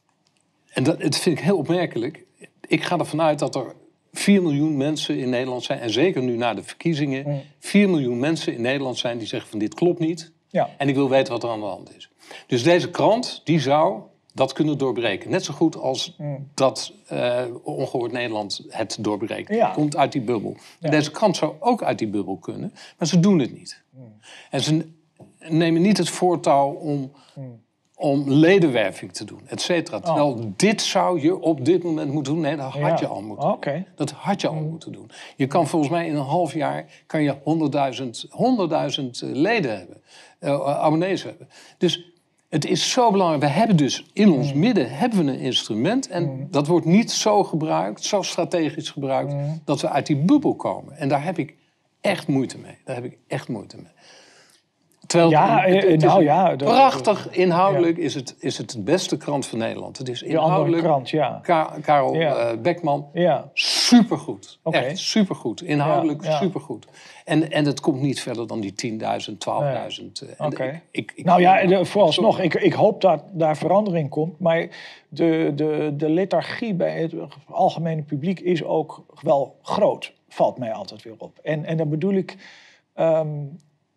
En dat het vind ik heel opmerkelijk. Ik ga ervan uit dat er vier miljoen mensen in Nederland zijn... en zeker nu na de verkiezingen... Mm. vier miljoen mensen in Nederland zijn die zeggen van dit klopt niet... Ja. en ik wil weten wat er aan de hand is. Dus deze krant, die zou dat kunnen doorbreken. Net zo goed als mm. dat uh, Ongehoord Nederland het doorbreekt. Ja. Het komt uit die bubbel. Ja. Deze krant zou ook uit die bubbel kunnen, maar ze doen het niet. Mm. En ze nemen niet het voortouw om... Mm. om ledenwerving te doen, et cetera. Terwijl oh. dit zou je op dit moment moeten doen. Nee, dat had ja. je al moeten okay. doen. Dat had je al mm. moeten doen. Je kan volgens mij in een half jaar kan je honderdduizend leden hebben. Uh, abonnees hebben. Dus het is zo belangrijk. We hebben dus in ons mm. midden hebben we een instrument. En mm. dat wordt niet zo gebruikt, zo strategisch gebruikt... Mm. dat we uit die bubbel komen. En daar heb ik echt moeite mee. Daar heb ik echt moeite mee. Terwijl ja, het, het nou is ja, prachtig, inhoudelijk ja. is, het, is het de beste krant van Nederland. Het is inhoudelijk, krant, ja. Ka- Karel ja. uh, Beckman, ja. supergoed. Okay. Echt supergoed, inhoudelijk ja, ja. supergoed. En, en het komt niet verder dan die tienduizend, twaalfduizend. Nee. Okay. Ik, ik, nou ja, de, vooralsnog, ik, ik hoop dat daar verandering komt. Maar de, de, de lethargie bij het algemene publiek is ook wel groot. Valt mij altijd weer op. En, en dan bedoel ik... Um,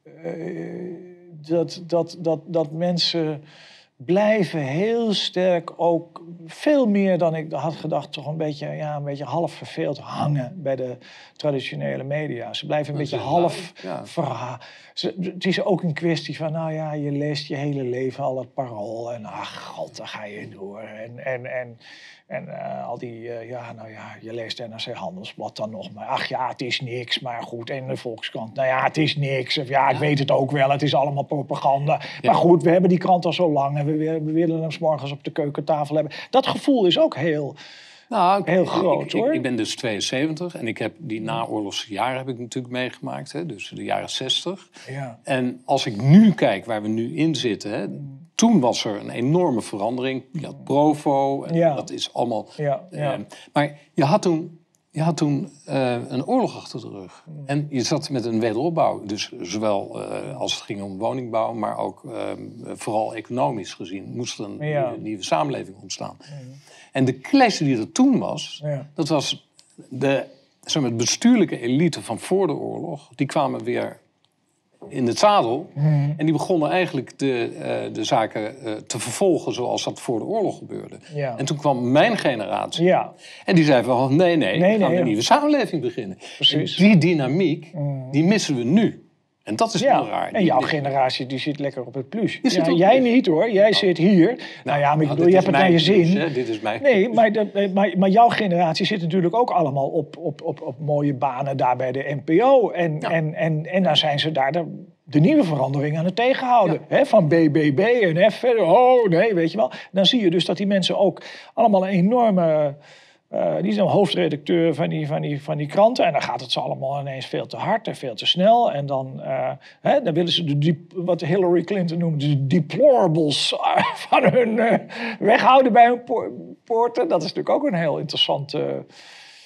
Uh, dat, dat, dat, dat mensen blijven heel sterk ook veel meer dan ik had gedacht... toch een beetje, ja, een beetje half verveeld hangen bij de traditionele media. Ze blijven een dat beetje half ja. verha- Ze, het is ook een kwestie van, nou ja, je leest je hele leven al het Parool... en ach, god, daar ga je door. En, en, en, en uh, al die, uh, ja, nou ja, je leest N R C Handelsblad dan nog maar. Ach ja, het is niks, maar goed. En de Volkskrant, nou ja, het is niks. Of ja, ik ja. weet het ook wel, het is allemaal propaganda. Ja. Maar goed, we hebben die krant al zo lang... en we, we willen hem 's morgens op de keukentafel hebben. Dat gevoel is ook heel... Nou, heel groot, ik, hoor. Ik, ik ben dus tweeënzeventig en ik heb die naoorlogse jaren heb ik natuurlijk meegemaakt, hè, dus de jaren zestig. Ja. En als ik nu kijk waar we nu in zitten, hè, toen was er een enorme verandering. Je had Provo en ja. dat is allemaal. Ja, ja. Eh, maar je had toen, je had toen uh, een oorlog achter de rug. Mm. En je zat met een wederopbouw, dus zowel uh, als het ging om woningbouw, maar ook uh, vooral economisch gezien moest er een ja. nieuwe, nieuwe samenleving ontstaan. Mm. En de clash die er toen was, ja. dat was de zeg maar, bestuurlijke elite van voor de oorlog. Die kwamen weer in het zadel. Mm. En die begonnen eigenlijk de, uh, de zaken uh, te vervolgen zoals dat voor de oorlog gebeurde. Ja. En toen kwam mijn generatie. Ja. En die zei van, nee, nee, nee we gaan nee, een ja. nieuwe samenleving beginnen. Precies. En die dynamiek, mm. die missen we nu. En dat is ja. heel raar. En jouw generatie die zit lekker op het plus. Ja, jij niet hoor, jij oh. zit hier. Nou, nou ja, maar ik bedoel, je hebt het naar je zin. Hè? Dit is mijn nee, maar, de, maar, maar jouw generatie zit natuurlijk ook allemaal op, op, op, op mooie banen daar bij de N P O. En, ja. en, en, en dan zijn ze daar de, de nieuwe verandering aan het tegenhouden. Ja. Hè? Van B B B en F verder. Oh nee, weet je wel. Dan zie je dus dat die mensen ook allemaal een enorme... Uh, die is dan hoofdredacteur van die, van, die, van die kranten. En dan gaat het ze allemaal ineens veel te hard en veel te snel. En dan, uh, hè, dan willen ze de, die, wat Hillary Clinton noemt, de deplorables van hun uh, weghouden bij hun po- poorten. Dat is natuurlijk ook een heel interessante... Uh,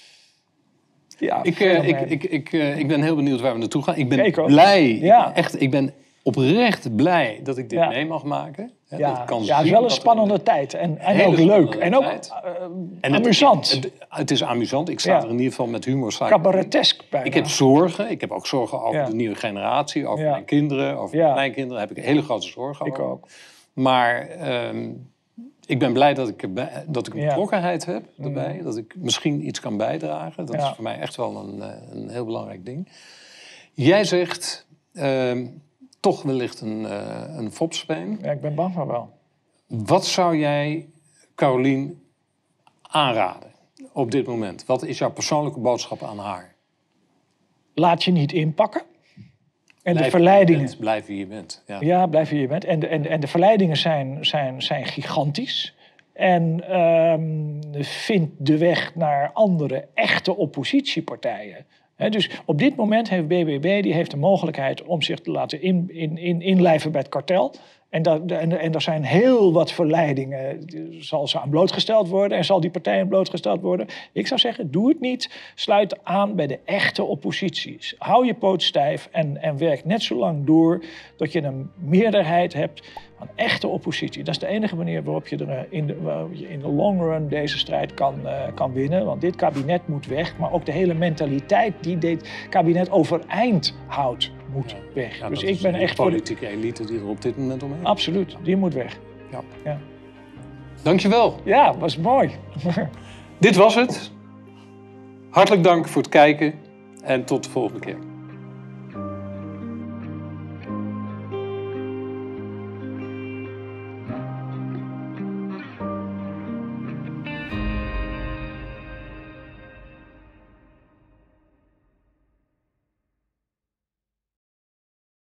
ja, ik, uh, ik, ik, ik, uh, ik ben heel benieuwd waar we naartoe gaan. Ik ben ik blij, ja. echt, ik ben oprecht blij dat ik dit ja. mee mag maken. Ja, ja, kan ja het is wel een spannende een, tijd. En, en ook leuk. En ook uh, en amusant. Het, het, het is amusant. Ik sta ja. er in ieder geval met humor. Cabaretesk bijna. Ik heb zorgen. Ik heb ook zorgen over ja. de nieuwe generatie. Over ja. mijn kinderen. Over ja. mijn kinderen. Daar heb ik hele grote zorgen ik over. Ook. Maar um, ik ben blij dat ik, dat ik een betrokkenheid ja. heb erbij. Mm. Dat ik misschien iets kan bijdragen. Dat ja. is voor mij echt wel een, een heel belangrijk ding. Jij zegt... Um, toch wellicht een, uh, een fopspeen. Ja, ik ben bang van wel. Wat zou jij Carolien aanraden op dit moment? Wat is jouw persoonlijke boodschap aan haar? Laat je niet inpakken. En blijf de verleidingen... Bent, blijf wie je bent. Ja, ja blijf wie je bent. En de, en, en de verleidingen zijn, zijn, zijn gigantisch. En um, vindt de weg naar andere echte oppositiepartijen. He, dus op dit moment heeft B B B die heeft de mogelijkheid om zich te laten in, in, in, inlijven bij het kartel. En, da, en, en er zijn heel wat verleidingen, zal ze aan blootgesteld worden en zal die partij aan blootgesteld worden. Ik zou zeggen, doe het niet. Sluit aan bij de echte opposities. Hou je poot stijf en, en werk net zo lang door tot je een meerderheid hebt van echte oppositie. Dat is de enige manier waarop je er in de, waarop je in de long run deze strijd kan, uh, kan winnen. Want dit kabinet moet weg, maar ook de hele mentaliteit die dit kabinet overeind houdt, moet ja, weg. Ja, dus ik ben echt voor de politieke elite die er op dit moment omheen. Absoluut, die moet weg. Ja. Ja. Dankjewel. Ja, was mooi. Dit was het. Hartelijk dank voor het kijken en tot de volgende keer.